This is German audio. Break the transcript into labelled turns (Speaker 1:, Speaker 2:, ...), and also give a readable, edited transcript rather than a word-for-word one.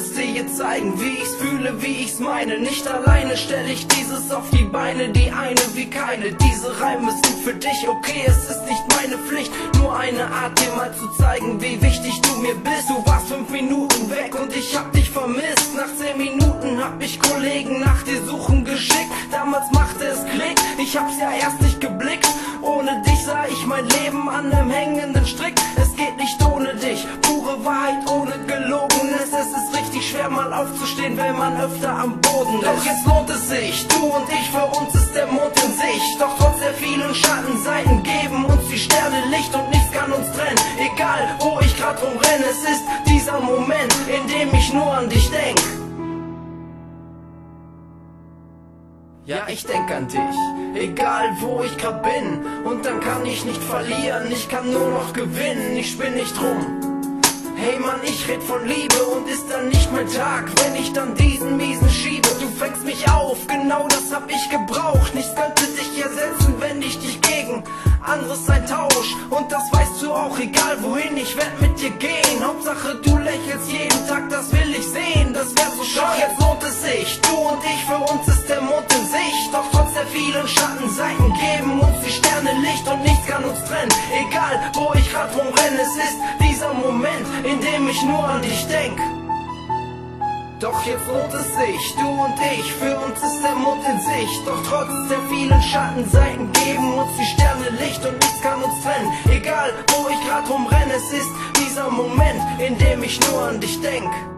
Speaker 1: es dir zeigen, wie ich's fühle, wie ich's meine. Nicht alleine stell ich dieses auf die Beine, die eine wie keine. Diese Reime sind für dich, okay, es ist nicht meine Pflicht, nur eine Art, dir mal zu zeigen, wie wichtig du mir bist. Du warst 5 Minuten weg und ich hab dich vermisst. Nach 10 Minuten hab ich Kollegen nach dir suchen geschickt. Damals machte es Klick, ich hab's ja erst nicht geblickt. Ohne dich sah ich mein Leben an einem hängenden Strick. Es geht nicht ohne dich, pure Wahrheit ohne Gelogenes. Es ist richtig schwer mal aufzustehen, wenn man öfter am Boden ist. Doch jetzt lohnt es sich, du und ich, für uns ist der Mond in Sicht. Doch trotz der vielen Schattenseiten geben uns die Sterne Licht und nichts kann uns trennen. Egal wo ich grad rumrenne, es ist dieser Moment, in dem ich nur an dich denk. Ja, ich denk an dich, egal wo ich grad bin. Und dann kann ich nicht verlieren, ich kann nur noch gewinnen. Ich spinn nicht rum. Hey Mann, ich red von Liebe und ist dann nicht mein Tag, wenn ich dann diesen miesen schiebe. Du fängst mich auf, genau das hab ich gebraucht. Nichts könnte dich ersetzen, wenn ich dich gegen anderes ein Tausch. Und das weißt du auch, egal wohin, ich werd mit dir gehen. Hauptsache du lächelst jeden Tag, das will ich sehen. Das wär so schön, jetzt lohnt es sich, du und ich, für uns ist der Mond in Sicht. Doch trotz der vielen Schattenseiten geben uns die Sterne Licht und nichts kann uns trennen. Egal wo ich grad rumrenne, es ist dieser Moment, in dem ich nur an dich denk. Doch jetzt lohnt es sich, du und ich, für uns ist der Mond in Sicht. Doch trotz der vielen Schattenseiten geben uns die Sterne Licht und nichts kann uns trennen. Egal wo ich grad rumrenne, es ist dieser Moment, in dem ich nur an dich denk.